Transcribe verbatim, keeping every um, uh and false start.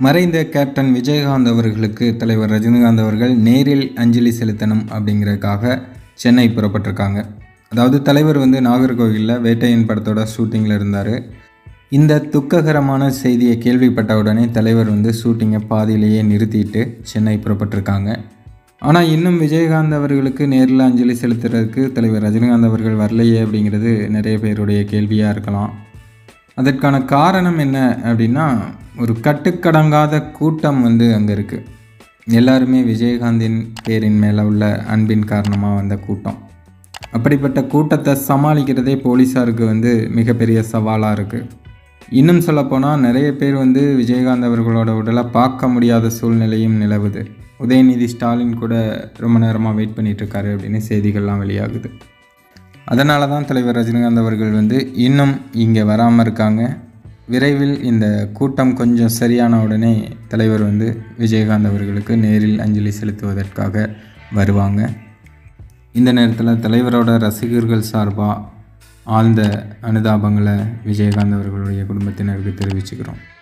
மறைந்த கேப்டன் விஜயகாந்த் அவர்களுக்கு தலைவர் ரஜினிகாந்த் அவர்கள் நேரில் அஞ்சலி செலுத்தணும் அப்படிங்கிறதுக்காக சென்னை புறப்பட்டிருக்காங்க. அதாவது தலைவர் வந்து நாகர்கோவிலில் வேட்டையன் படத்தோட ஷூட்டிங்கில் இருந்தார். இந்த துக்ககரமான செய்தியை கேள்விப்பட்ட உடனே தலைவர் வந்து ஷூட்டிங்கை பாதியிலேயே நிறுத்திட்டு சென்னை புறப்பட்டிருக்காங்க. ஆனால் இன்னும் விஜயகாந்த் அவர்களுக்கு நேரில் அஞ்சலி செலுத்துறதுக்கு தலைவர் ரஜினிகாந்த் அவர்கள் வரலையே அப்படிங்கிறது நிறைய பேருடைய கேள்வியாக இருக்கலாம். அதற்கான காரணம் என்ன அப்படின்னா, ஒரு கட்டுக்கடங்காத கூட்டம் வந்து அங்கே இருக்குது. எல்லாருமே விஜயகாந்தின் பேரின் மேலே உள்ள அன்பின் காரணமாக வந்த கூட்டம். அப்படிப்பட்ட கூட்டத்தை சமாளிக்கிறதே போலீஸாருக்கு வந்து மிகப்பெரிய சவாலாக இருக்குது. இன்னும் சொல்லப்போனால் நிறைய பேர் வந்து விஜயகாந்த் அவர்களோட உடலை பார்க்க முடியாத சூழ்நிலையும் நிலவுது. உதயநிதி ஸ்டாலின் கூட ரொம்ப நேரமாக வெயிட் பண்ணிகிட்ருக்காரு அப்படின்னு செய்திகள்லாம் வெளியாகுது. அதனால தான் தலைவர் ரஜினிகாந்த் அவர்கள் வந்து இன்னும் இங்கே வராமல் இருக்காங்க. விரைவில் இந்த கூட்டம் கொஞ்சம் சரியான உடனே தலைவர் வந்து விஜயகாந்த் அவர்களுக்கு நேரில் அஞ்சலி செலுத்துவதற்காக வருவாங்க. இந்த நேரத்தில் தலைவரோட ரசிகர்கள் சார்பாக ஆழ்ந்த அனுதாபங்களை விஜயகாந்த் அவர்களுடைய குடும்பத்தினருக்கு தெரிவிச்சுக்கிறோம்.